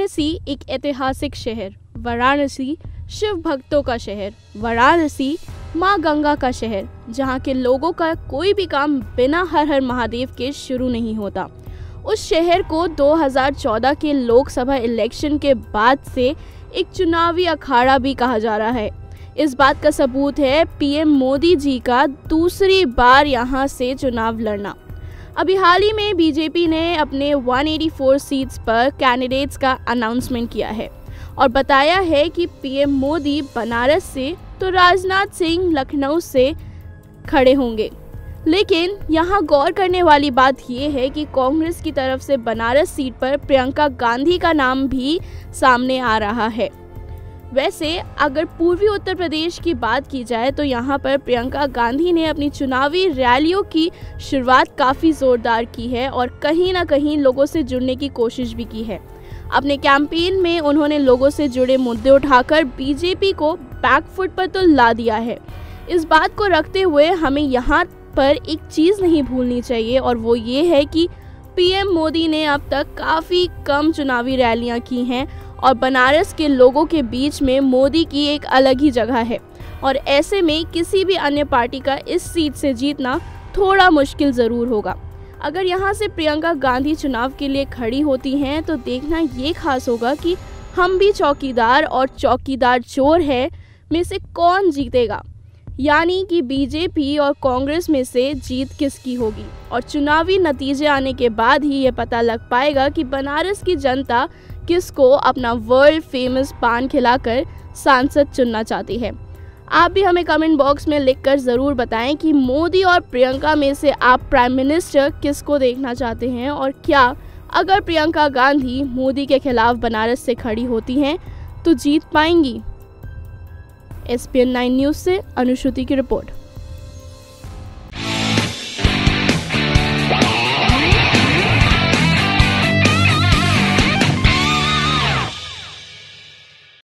वाराणसी एक ऐतिहासिक शहर, वाराणसी शिव भक्तों का शहर, वाराणसी माँ गंगा का शहर, जहाँ के लोगों का कोई भी काम बिना हर हर महादेव के शुरू नहीं होता। उस शहर को 2014 के लोकसभा इलेक्शन के बाद से एक चुनावी अखाड़ा भी कहा जा रहा है। इस बात का सबूत है पीएम मोदी जी का दूसरी बार यहाँ से चुनाव लड़ना। अभी हाल ही में बीजेपी ने अपने 184 सीट्स पर कैंडिडेट्स का अनाउंसमेंट किया है और बताया है कि पीएम मोदी बनारस से तो राजनाथ सिंह लखनऊ से खड़े होंगे। लेकिन यहाँ गौर करने वाली बात यह है कि कांग्रेस की तरफ से बनारस सीट पर प्रियंका गांधी का नाम भी सामने आ रहा है। वैसे अगर पूर्वी उत्तर प्रदेश की बात की जाए तो यहाँ पर प्रियंका गांधी ने अपनी चुनावी रैलियों की शुरुआत काफ़ी ज़ोरदार की है और कहीं ना कहीं लोगों से जुड़ने की कोशिश भी की है। अपने कैंपेन में उन्होंने लोगों से जुड़े मुद्दे उठाकर बीजेपी को बैकफुट पर तो ला दिया है। इस बात को रखते हुए हमें यहाँ पर एक चीज़ नहीं भूलनी चाहिए और वो ये है कि पीएम मोदी ने अब तक काफ़ी कम चुनावी रैलियाँ की हैं और बनारस के लोगों के बीच में मोदी की एक अलग ही जगह है और ऐसे में किसी भी अन्य पार्टी का इस सीट से जीतना थोड़ा मुश्किल ज़रूर होगा। अगर यहाँ से प्रियंका गांधी चुनाव के लिए खड़ी होती हैं तो देखना ये खास होगा कि हम भी चौकीदार और चौकीदार चोर है में से कौन जीतेगा, यानी कि बीजेपी और कांग्रेस में से जीत किसकी होगी। और चुनावी नतीजे आने के बाद ही ये पता लग पाएगा कि बनारस की जनता किसको अपना वर्ल्ड फेमस पान खिलाकर सांसद चुनना चाहती है। आप भी हमें कमेंट बॉक्स में लिखकर ज़रूर बताएं कि मोदी और प्रियंका में से आप प्राइम मिनिस्टर किसको देखना चाहते हैं और क्या अगर प्रियंका गांधी मोदी के खिलाफ बनारस से खड़ी होती हैं तो जीत पाएंगी। SPN 9 न्यूज़ से अनुश्रुति की रिपोर्ट।